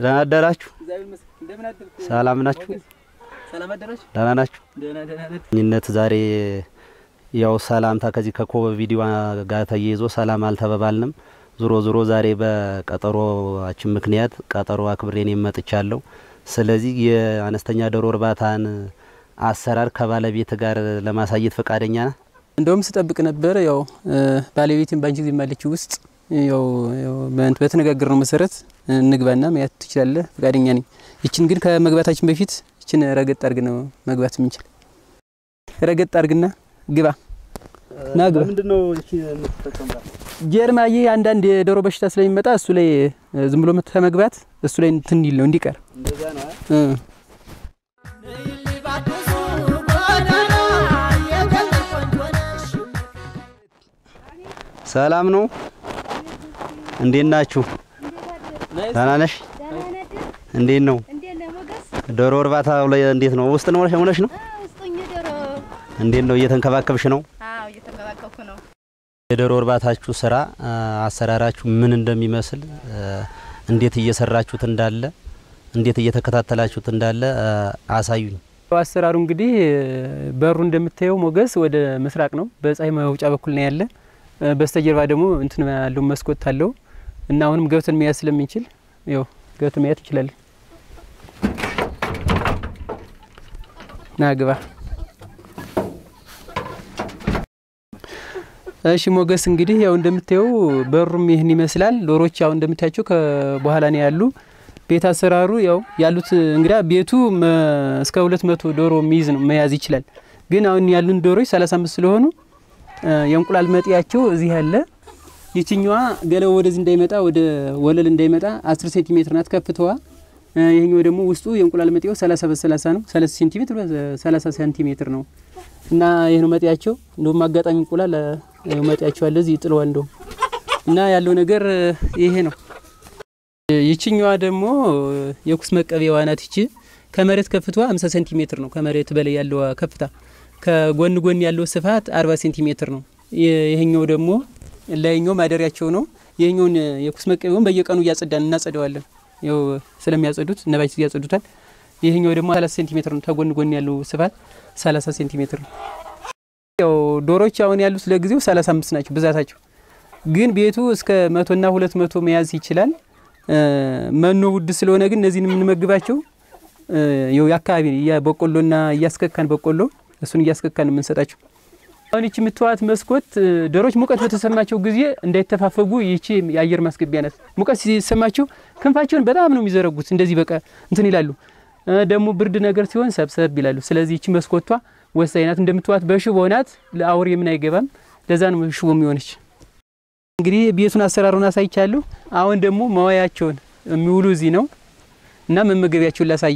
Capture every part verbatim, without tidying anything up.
ደህና አደራችሁ ሰላም ናችሁ ሰላም አደራችሁ ደህና ናችሁ ደህና ደህና እኝነት ዛሬ ያው ሰላምታ ከዚህ ከኮብ ቪዲዮ ጋር ተያይዞ ሰላም አልተባባልንም ዙሮ ዙሮ ዛሬ በቀጠሮአችን ምክንያት ቀጠሮ አክብሬን መጥቻለሁ ስለዚህ የአነስተኛ ዶሮ እርባታን አሰራር ከባለቤት ጋር ለማሳየት ፈቃደኛ ነህ እንደውም ስጠብቅ ነበር ያው ባለቤቴን ባንቺ ጊዜ ማለች ውስጥ ያው በእንት በተነጋገርነው መሰረት እንግባና ማያት ትችላለህ ፈቃደኛ ነኝ እቺን ግን ከመግባታችን በፊት እቺን ረገጥ አርግነው መግባት ምንችል ረገጥ አርግና ግባ ናግባ ምንድነው እቺ የምትጠቀምባት ጀርማዬ አንዳንድ የዶሮ በሽታ ስለሚመጣ እሱ ላይ ዝም ብሎ መተመግባት እሱ ላይ እንትን ይል ነው እንዲቀር እንደዛ ነው እ ሰላም ነው እንዴት ናችሁ ደህና ነሽ እንዴት ነው ዶሮ እርባታ ላይ እንዴት ነው ውስጥ ነው ሆነሽ ነው ውስጥኝ ዶሮ እንዴት ነው እየተንከባከብሽ ነው አዎ እየተንከባከብኩ ነው የዶሮ እርባታችሁ ስራ አሰራራችሁ ምን እንደሚመስል እንዴት እየሰራችሁት እንዳለ እንዴት እየተከታተላችሁት እንዳለ አሳዩኝ አሰራሩ እንግዲህ በሩ እንደምታየው ሞገስ ወደ ምስራቅ ነው በፀሐይ መውጫ በኩል ነው ያለ በስተጀርባ ደግሞ እንትን ያለው መስኮት አለው እና አሁንም ገብተን መያዝ ስለምንችል ያው ገብተን መያዝ ይችላል ናግባ እሺ ሞገስ እንግዲህ ያው እንደምታየው በሩም ይሄን ይመስላል ዶሮች ያው እንደምታያቸው ከበኋላ ነው ያሉ ቤት አሰራሩ ያው ያሉት እንግዲህ ቤቱ እስከ ሁለት መቶ ዶሮ ሚይዝ ነው መያዝ ይችላል ግን አሁን ያሉን ዶሮች ሰላሳ አምስት ስለሆኑ የእንቁላል መጥያቸው እዚህ ያለ ይችኛዋ ገለው ወደዚህ እንዳይመጣ ወደ ወለል እንዳይመጣ አስር ሴንቲሜትር ናት ከፍተዋ ይሄኛው ደግሞ ውስጡ የእንቁላል መጥያው ሰላሳ በሰላሳ ነው ሰላሳ ሴንቲሜትር በሰላሳ ሴንቲሜትር ነው እና ይሄ ነው መጥያቸው እንደው ማጋጣሚ እንቁላል መጥያቸው አለ እዚህ ጥለዋል እንደው እና ያለው ነገር ይሄ ነው ይችኛዋ ደግሞ የኩስ መቀበያዋ ናት እቺ ከመሬት ከፍተዋ ሃምሳ ሴንቲሜትር ነው ከመሬት በላይ ያለው ከፍታ ከጎን ጎን ያለው ስፋት አርባ ሴንቲሜትር ነው ይሄኛው ደግሞ ላይኛው ማደሪያቸው ነው ይሄኛውን የኩስ መቀበያውን በየቀኑ ያጸዳን እናጸደዋለን ያው ስለሚያጸዱት ነባች ያጸዱታል ይሄኛው ደግሞ ሰላሳ ሴንቲሜትር ነው ተጎን ጎን ያለው ስፋት ሰላሳ ሴንቲሜትር ነው ያው ዶሮች አሁን ያሉት ለጊዜው ሰላሳ አምስት ናቸው ብዛታቸው ግን ቤቱ እስከ መቶ እና ሁለት መቶ መያዝ ይችላል መኖ ውድ ስለሆነ ግን እነዚህን የምንመግባቸው ያው ያካባቢ ያበቆሎና ያስከካን በቆሎ እሱን ያስከካን ምን ሰጣቸው አሁን እቺ ምትዋት መስኮት ዶሮች ሙቀት በተሰማቸው ጊዜ እንዳይተፋፈጉ ይቺ የአየር ማስገቢያ ናት ሙቀት ሲሰማቸው ክንፋቸውን በጣም ነው የሚዘረጉት እንደዚህ በቃ እንትን ይላሉ ደግሞ ብርድ ነገር ሲሆን ሰብሰብ ይላሉ ስለዚህ እቺ መስኮቷ ወሳኝ ናት እንደምትዋት በሽቦ ናት ለአውሬ ምን አይገባም ለዛ ነው ሽቦ የሚሆነች እንግዲህ ቤቱን አሰራሩን አሳይቻለሁ አሁን ደግሞ ማዋያቸውን የሚውሉ እዚህ ነው እና መመገቢያቸውን ላሳይ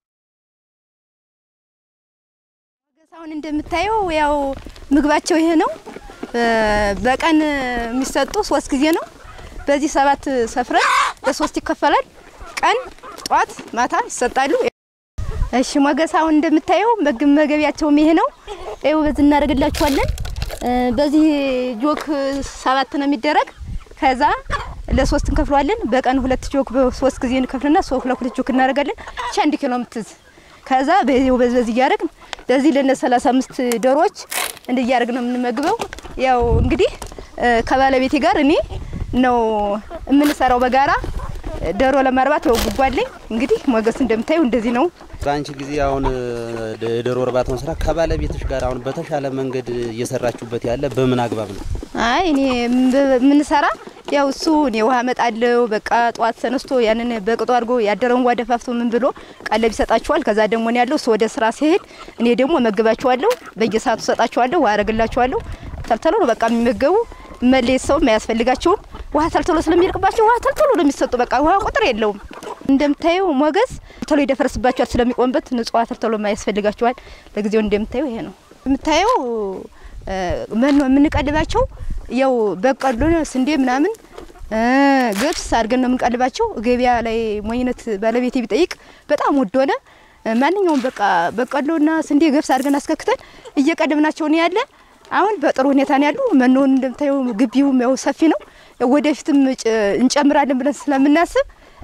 አሁን እንደምታየው ያው ምግባቸው ይሄ ነው በቀን የሚሰጡ ሶስት ጊዜ ነው በዚህ ሰባት ሰፍረን ለሶስት ይከፈላል ቀን ጧት ማታ ይሰጣሉ እሺ ሞገስ አሁን እንደምታየው መገቢያቸው ይሄ ነው አይው በዚህ እናደርግላችኋለን በዚህ ጆክ ሰባት ነው የሚደረግ ከዛ ለሶስት እንከፍሏለን በቀን ሁለት ጆክ በሶስት ጊዜ እንከፍልና ሶስት ለሁለት ጆክ እናደርጋለን አንድ ኪሎ ምትዝ ከዛ በዚህ በዚህ ያደርግ ለዚህ ለነ ሰላሳ አምስት ዶሮዎች እንዲያርግ ነው የምንመግበው ያው እንግዲህ ከባለቤቴ ጋር እኔ ነው የምንሰራው በጋራ ዶሮ ለማርባት ነው ጉጓለኝ እንግዲህ ሞገስ እንደምታዩ እንደዚህ ነው ባንቺ ጊዜ አሁን ዶሮ እርባታውን ስራ ከባለቤትሽ ጋር አሁን በተሻለ መንገድ እየሰራችሁበት ያለ በምን አግባብ ነው አይ እኔ ምን ሰራ ያው እሱ ነው ውሃ መጣለው በቃ ጧት ተነስቶ ያንን በቅጦ አድርጎ ያደረውን ዋደ ፋፍቶ ምን ብሎ ቀለብ ይሰጣቸዋል ከዛ ደግሞ ነው ያለው ወደ ስራ ሲሄድ እኔ ደግሞ መግባቸዋለሁ በየሰዓቱ ሰጣቸዋለሁ ዋረግላቸዋለሁ ተልተሎ ነው በቃ የሚመገቡ መለስ ሰው ማያስፈልጋቸው ውሃ ተልተሎ ስለሚርቅባቸው ውሃ ተልተሎ ነው የሚሰጡ በቃ ውሃ ቁጥር የለውም እንደምታዩ ሞገስ ተሎ ይደፈርስባቸዋል ስለሚቆምበት ንጹህ ውሃ ተልተሎ ማያስፈልጋቸዋል ለጊዜው እንደምታዩ ይሄ ነው የምታዩ ምን የምንቀልባቸው ያው በቀሎ ስንዴ ምናምን ገብስ አድርገን ነው የምንቀልባቸው ገበያ ላይ ሞኝነት ባለቤቴ ቢጠይቅ በጣም ወድ ሆነ ማንኛውም በቃ በቀሎና ስንዴ ገብስ አድርገን አስከክተን እየቀደምናቸው ነው ያለ አሁን በጥሩ ሁኔታ ነው ያሉ መኖን እንደምታዩ ግቢው ያው ሰፊ ነው ወደፊትም እንጨምራለን ብለን ስለምናስብ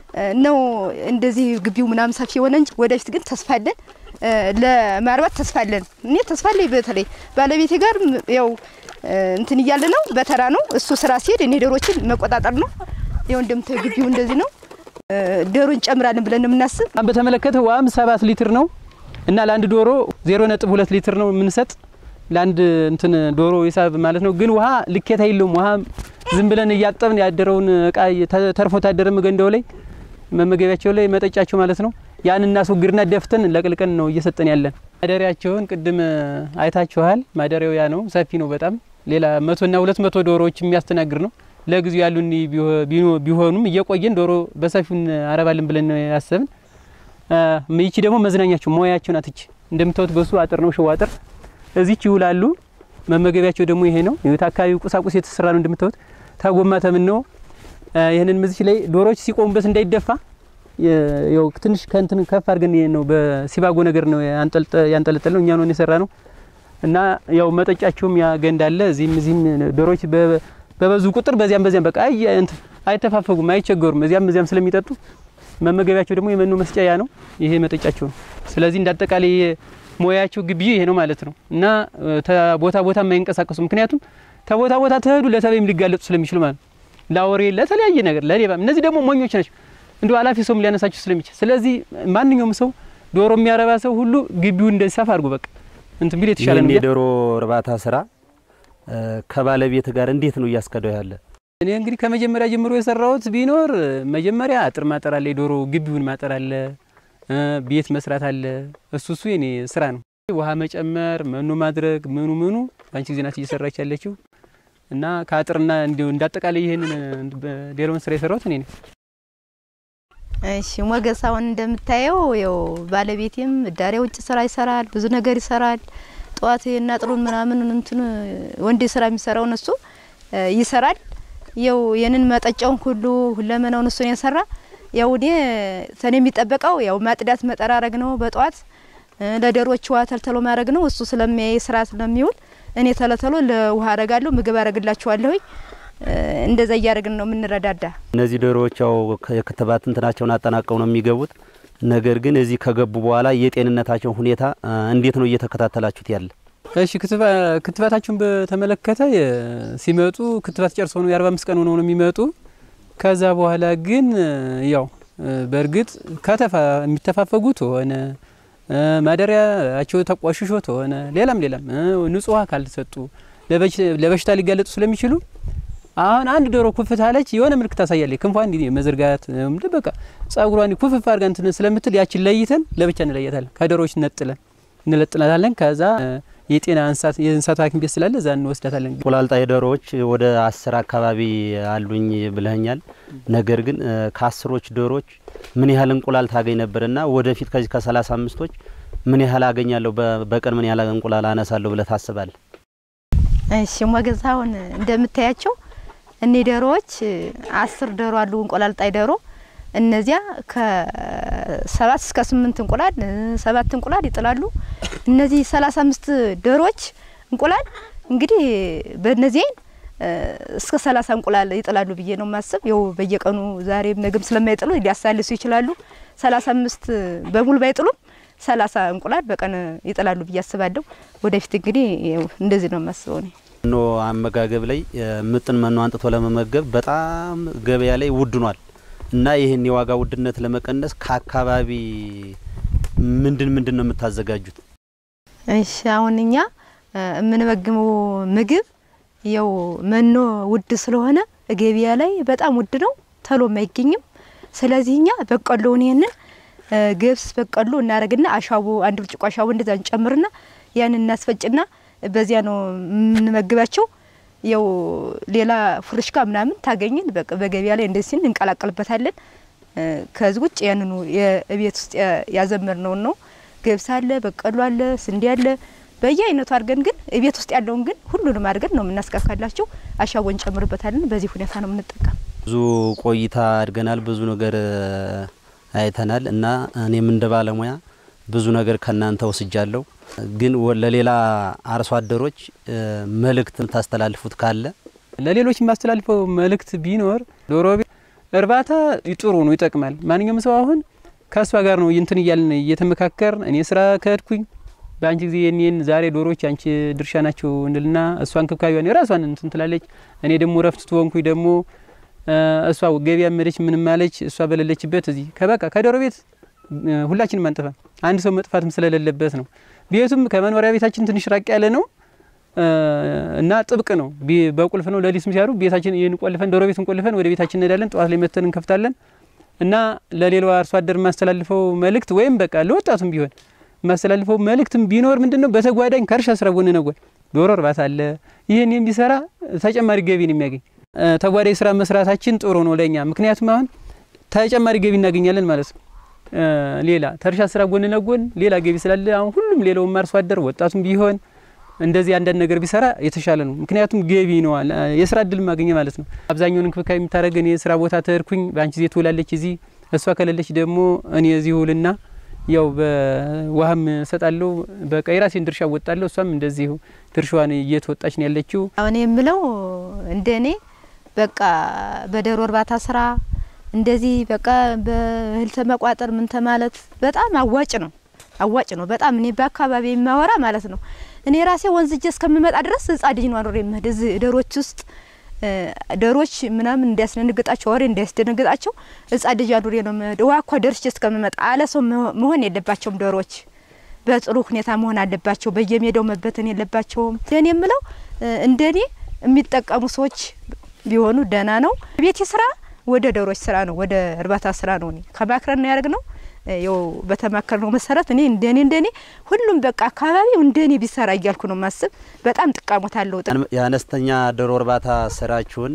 ነው እንደዚህ ግቢው ምናምን ሰፊ ሆነ እንጂ ወደፊት ግን ተስፋለን ለማርባት ተስፋለን እኔ ተስፋለኝ በተለይ ባለቤቴ ጋር ያው እንትን ይያለ ነው በተራ ነው እሱ ስራ ሲሄድ እኔ ዶሮችን መቆጣጠር ነው ያው እንደምታዩ ግቢው እንደዚህ ነው ዶሮን ጨምራለን ብለን ምናስብ አን በተመለከተ ዋም ሰባት ሊትር ነው እና ለአንድ ዶሮ ዜሮ ነጥብ ሁለት ሊትር ነው ምንሰጥ ለአንድ እንትን ዶሮ ይሳብ ማለት ነው ግን ውሃ ልኬታ የለውም ውሃ ዝም ብለን ያጣብን ያደረውን እቃ ተርፎ ታደረ መገንዳው ላይ መመገቢያቸው ላይ መጠጫቸው ማለት ነው ያን እናስወግድና ደፍተን ለቅልቀን ነው እየሰጠን ያለን ማደሪያቸውን ቅድም አይታችኋል ማደሪያው ያ ነው ሰፊ ነው በጣም ሌላ መቶ እና ሁለት መቶ ዶሮዎች የሚያስተናግር ነው ለጊዜው ያሉን ቢሆኑም እየቆየን ዶሮ በሰፊውን አረባልን ብለን ያሰብን ምይቺ ደግሞ መዝናኛቸው ሞያቸው ናትች እንደምታውቁት በሱ አጥር ነው ሸው አጥር እዚች ይውላሉ መመገቢያቸው ደግሞ ይሄ ነው የታካቢው ቁሳቁስ የተሰራ ነው እንደምታውቁት ታጎማ ተምነው ይሄንን ምዝች ላይ ዶሮዎች ሲቆሙበት እንዳይደፋ ያው ትንሽ ከንትን ከፍ አድርገን ነው በሲባጎ ነገር ነው ያንጠልጠ ያንጠለጠለው እኛ ነው የሰራ ነው እና ያው መጠጫቸውም ያ ገንዳለ እዚህም እዚህም ዶሮዎች በበዙ ቁጥር በዚያም በዚያም በቃ አይተፋፈጉም አይቸገሩም እዚያም እዚያም ስለሚጠጡ መመገቢያቸው ደግሞ የመኖ መስጫ ያ ነው ይሄ መጠጫቸው ስለዚህ እንዳጠቃላይ ሞያቸው ግቢ ይሄ ነው ማለት ነው እና ቦታ ቦታ የማይንቀሳቀሱ ምክንያቱም ተቦታ ቦታ ተሄዱ ለተበይም ሊጋለጡ ስለሚችሉ ማለት ላወሬ ለተለያየ ነገር ለሌባም እነዚህ ደግሞ ሞኞች ናቸው እንዶ አላፊ ሰውም ሊያነሳችሁ ስለሚችል ስለዚህ ማንኛውም ሰው ዶሮ የሚያረባ ሰው ሁሉ ግቢው እንደሰፋ አድርጎ በቃ እንትን ቢል የተሻለ ነው የዶሮ እርባታ ስራ ከባለቤት ጋር እንዴት ነው ያስከደው ያለ እኔ እንግዲህ ከመጀመሪያ ጀምሮ የሰራሁት ቢኖር መጀመሪያ አጥር ማጠር አለ ዶሮ ግቢውን ማጠር አለ ቤት መስራት አለ እሱ እሱ የኔ ስራ ነው ውሃ መጨመር መኖ ማድረግ ምኑ ምኑ አንቺ ጊዜናት እየሰራች ያለችው እና ካጥርና እንደው እንዳጠቃላይ ይሄንን ዶሮን ስራ የሰራሁት እኔ ነኝ እሺ ሞገሳውን እንደምታየው ያው ባለቤቴም ዳሬ ውጭ ስራ ይሰራል ብዙ ነገር ይሰራል ጧት እና ጥሩን ምናምን እንትን ወንዴ ስራ የሚሰራው እሱ ይሰራል ያው የነን መጠጫውን ሁሉ ሁለመናው እሱ ነው ያሰራ ያው ዲ ተኔ የሚጠበቀው ያው ማጥዳት መጠራረግ ነው በጧት ለዶሮዎች ውሃ ተልተሎ ማድረግ ነው እሱ ስለሚያይ ስራ ስለሚውል እኔ ተለተሎ ለውሃ አረጋለሁ ምግብ አረግላቸዋለሁ እንደዛ ያያረግን ነው ምንረዳዳ እነዚህ ዶሮዎች ያው የከተባት እንትናቸውን አጠናቀው ነው የሚገቡት ነገር ግን እዚህ ከገቡ በኋላ የጤንነታቸው ሁኔታ እንዴት ነው እየተከታተላችሁት ያለ እሺ ክትባታቸውን በተመለከተ ሲመጡ ክትባት ጨርሰው ነው የ45 ቀን ሆነው ነው የሚመጡ ከዛ በኋላ ግን ያው በርግጥ ከተፋ የሚተፋፈጉት ሆነ ማደሪያቸው ተቋሽሾት ሆነ ሌላም ሌላም ንጹህ አካል ተሰጡ ለበሽታ ሊጋለጡ ስለሚችሉ አሁን አንድ ዶሮ ኩፍት አለች የሆነ ምልክት ታሳያለች ክንፏ እንዲ መዘርጋት በቃ ጻጉሯን ኩፍፍ አርጋ እንትን ስለምትል ያችን ለይተን ለብቻ እንለያታለን ከዶሮዎች ነጥለን እንለጥናታለን ከዛ የጤና አንሳት የእንሳት ሐኪም ቤት ስላለ ዛን ወስዳታለን እንቁላልጣይ ዶሮዎች ወደ አስር አካባቢ አሉኝ ብለኛል ነገር ግን ከአስሮች ዶሮዎች ምን ያህል እንቁላል ታገኝ ነበርና ወደፊት ከዚህ ከ35ቶች ምን ያህል አገኛለሁ በቀን ምን ያህል እንቁላል አነሳለሁ ብለ ታስባለህ እሺ ሞገዛውን እንደምታያቸው እኔ ዶሮዎች አስር ዶሮ አሉ እንቁላልጣይ ዶሮ እነዚያ ከሰባት እስከ ስምንት እንቁላል ሰባት እንቁላል ይጥላሉ እነዚህ ሰላሳ አምስት ዶሮዎች እንቁላል እንግዲህ በእነዚህ እስከ ሰላሳ እንቁላል ይጥላሉ ብዬ ነው ማስብ ያው በየቀኑ ዛሬም ነገም ስለማይጥሉ ሊያሳልሱ ይችላሉ ሰላሳ አምስት በሙሉ ባይጥሉም ሰላሳ እንቁላል በቀን ይጥላሉ ብዬ አስባለሁ ወደፊት እንግዲህ እንደዚህ ነው ማስበው ነው ኖ አመጋገብ ላይ ምጥን መኖ አንጥቶ ለመመገብ በጣም ገበያ ላይ ውድ ሆኗል እና ይሄን የዋጋ ውድነት ለመቀነስ ከአካባቢ ምንድን ምንድን ነው የምታዘጋጁት እሺ አሁንኛ ምንመግመው ምግብ ያው መኖ ውድ ስለሆነ ገበያ ላይ በጣም ውድ ነው ተሎ ማይገኝም ስለዚህኛ በቀሎውን ይሄንን ገብስ በቀሎ እናረግና አሻቦ አንድ ብርጭቆ አሻቦ እንደዛ እንጨምርና ያን እናስፈጭና በዚያ ነው ምንመግባቸው ያው ሌላ ፍርሽካ ምናምን ታገኝን በገበያ ላይ እንደዚህ እንቀላቀልበታለን ከዚህ ውጭ ያንኑ የቤት ውስጥ ያዘመርነው ነው ገብስ አለ በቀሎ አለ ስንዴ አለ በየአይነቱ አርገን ግን ቤት ውስጥ ያለውን ግን ሁሉንም አርገን ነው ምናስካካላቸው አሻቦን ጨምርበታለን በዚህ ሁኔታ ነው ምንጠቀም ብዙ ቆይታ አድርገናል ብዙ ነገር አይተናል እና እኔም እንደ ባለሙያ ብዙ ነገር ከናንተ ወስጃለሁ ግን ለሌላ አርሶ አደሮች መልእክት ታስተላልፉት ካለ ለሌሎች ማስተላልፈው መልእክት ቢኖር ዶሮ እርባታ ጥሩ ነው ይጠቅማል ማንኛውም ሰው አሁን ከሷ ጋር ነው እንትን ይያልን እየተመካከር እኔ ስራ ከድኩኝ ባንቺ ጊዜ የኔን ዛሬ ዶሮች አንቺ ድርሻ ናቸው እንልና እሷን ክብካቢዋን የራሷን እንትን ትላለች እኔ ደግሞ ረፍት ትወንኩኝ ደግሞ እሷ ገቢያ መደች ምንም ማለች እሷ በለለችበት እዚህ ከበቃ ከዶሮ ቤት ሁላችንም አንጠፋ አንድ ሰው መጥፋትም ስለሌለበት ነው ቤቱም ከመኖሪያ ቤታችን ትንሽ ራቅ ያለ ነው እና ጥብቅ ነው በቁልፍ ነው ለሊስም ሲያሩ ቤታችን ይንቆልፈን ዶሮ ቤቱን ቆልፈን ወደ ቤታችን እንሄዳለን ጧት ላይ መተን እንከፍታለን እና ለሌላው አርሶ አደር ማስተላልፈው መልእክት ወይም በቃ ለወጣቱም ቢሆን ማስተላልፈው መልእክትም ቢኖር ምንድነው በተጓዳኝ ከርሻ ስራ ጎን ነው ዶሮ እርባታ አለ ይሄን የሚሰራ ተጨማሪ ገቢ ነው የሚያገኝ ተጓዳኝ ስራ መስራታችን ጥሩ ነው ለኛ ምክንያቱም አሁን ተጨማሪ ገቢ እናገኛለን ማለት ነው ሌላ ተርሻ ስራ ጎን ነው ጎን ሌላ ገቢ ስላለ አሁን ሁሉም ሌላው አርሶ አደር ወጣቱም ቢሆን እንደዚህ አንዳንድ ነገር ቢሰራ የተሻለ ነው ምክንያቱም ገቢ ነው የስራ እድል ማግኘት ማለት ነው አብዛኛውን እንክብካቤ የምታረገን የስራ ቦታ ተርኩኝ ባንቺ ዜ ትውላለች እዚህ እሷ ከለለች ደግሞ እኔ እዚህ ውልና ያው በዋህም ሰጣለው በቃ የራሴን ድርሻ ወጣለው እሷም እንደዚህ ድርሻዋን እየተወጣች ነው ያለችው አሁን የምለው እንደኔ በቃ በዶሮ እርባታ ስራ እንደዚህ በቃ በእህል ተመቋጠር ምን ተማለት በጣም አዋጭ ነው አዋጭ ነው በጣም እኔ በአካባቢ የማወራ ማለት ነው እኔ ራሴ ወንዝጄ እስከምመጣ ድረስ ጻድጅ ነው አኖር የምሄድ ዶሮች ውስጥ ዶሮች ምናምን እንዲያስደነግጣቸው ወሬ እንዲያስደነግጣቸው ጻድጅ አኖር ነው የምሄድ ዋኳ ደርሼ እስከምመጣ አለሰው መሆን የለባቸውም ዶሮች በጥሩ ሁኔታ መሆን አለባቸው በየሜዳው መበተን የለባቸውም ለኔ የምለው እንደኔ የሚጠቀሙ ሰዎች ቢሆኑ ደና ነው ቤት ስራ ወደ ዶሮች ስራ ነው ወደ እርባታ ስራ ነው እኔ ከማክረን ነው ያርግ ነው ያው በተማከርነው መሰረት እኔ እንደኔ እንደኔ ሁሉም በቃ አካባቢው እንደኔ ቢሰራ ይያልኩ ነው ማስብ በጣም ጥቃሞት አለው ያነስተኛ ዶሮ እርባታ ስራችሁን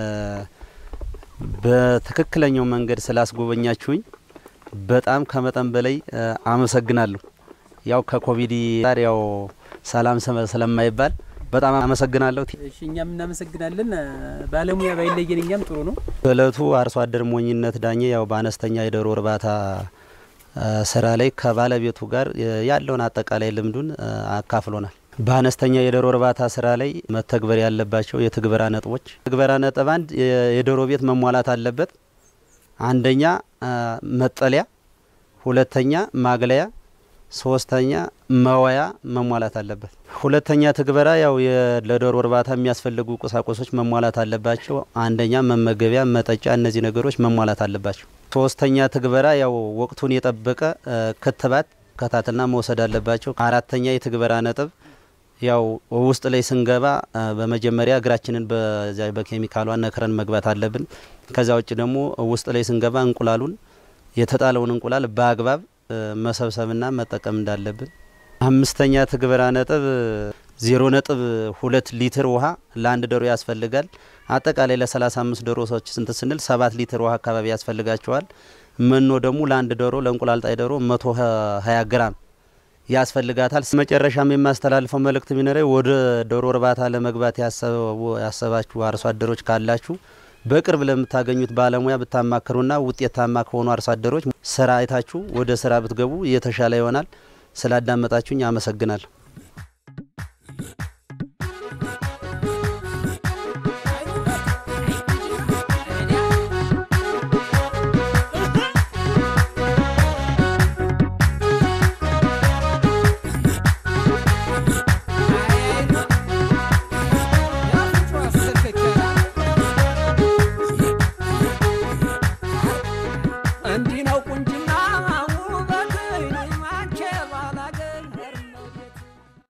በትክክለኛው መንገድ ስላስጎበኛችሁኝ በጣም ከመጠን በላይ አመሰግናለሁ ያው ከኮቪድ ጋር ያው ሰላም ስለማይባል በጣም አመሰግናለሁ እሺ እኛም እናመሰግናለን ባለሙያ ባይለየን እኛም ጥሩ ነው በለቱ አርሶ አደር ሞኝነት ዳኘ ያው በአነስተኛ የዶሮ እርባታ ስራ ላይ ከባለቤቱ ጋር ያለውን አጠቃላይ ልምዱን አካፍሎናል በአነስተኛ የዶሮ እርባታ ስራ ላይ መተግበር ያለባቸው የትግበራ ነጥቦች ትግበራ ነጥብ አንድ የዶሮ ቤት መሟላት አለበት አንደኛ መጠለያ ሁለተኛ ማግለያ ሶስተኛ መዋያ መሟላት አለበት ሁለተኛ ትግበራ ያው ለዶሮ እርባታ የሚያስፈልጉ ቁሳቁሶች መሟላት አለባቸው አንደኛ መመገቢያ መጠጫ እነዚህ ነገሮች መሟላት አለባቸው ሶስተኛ ትግበራ ያው ወቅቱን የጠበቀ ክትባት ከታተልና መውሰድ አለባቸው አራተኛ የትግበራ ነጥብ ያው ውስጥ ላይ ስንገባ በመጀመሪያ እግራችንን በዛ በኬሚካሉ ነክረን መግባት አለብን ከዛ ውጭ ደግሞ ውስጥ ላይ ስንገባ እንቁላሉን የተጣለውን እንቁላል በአግባብ መሰብሰብና መጠቀም እንዳለብን አምስተኛ ትግበራ ነጥብ ዜሮ ነጥብ ሁለት ሊትር ውሃ ለአንድ ዶሮ ያስፈልጋል አጠቃላይ ለ35 ዶሮዎች ስንት ስንል ሰባት ሊትር ውሃ አካባቢ ያስፈልጋቸዋል መኖ ደግሞ ለአንድ ዶሮ ለእንቁላል ጣይ ዶሮ መቶ ሀያ ግራም ያስፈልጋታል መጨረሻም የማስተላልፈው መልእክት ቢኖረኝ ወደ ዶሮ እርባታ ለመግባት ያሰባችሁ አርሶ አደሮች ካላችሁ በቅርብ ለምታገኙት ባለሙያ ብታማክሩና ውጤታማ ከሆኑ አርሶ አደሮች ስራ አይታችሁ ወደ ስራ ብትገቡ የተሻለ ይሆናል ስላዳመጣችሁኝ አመሰግናለሁ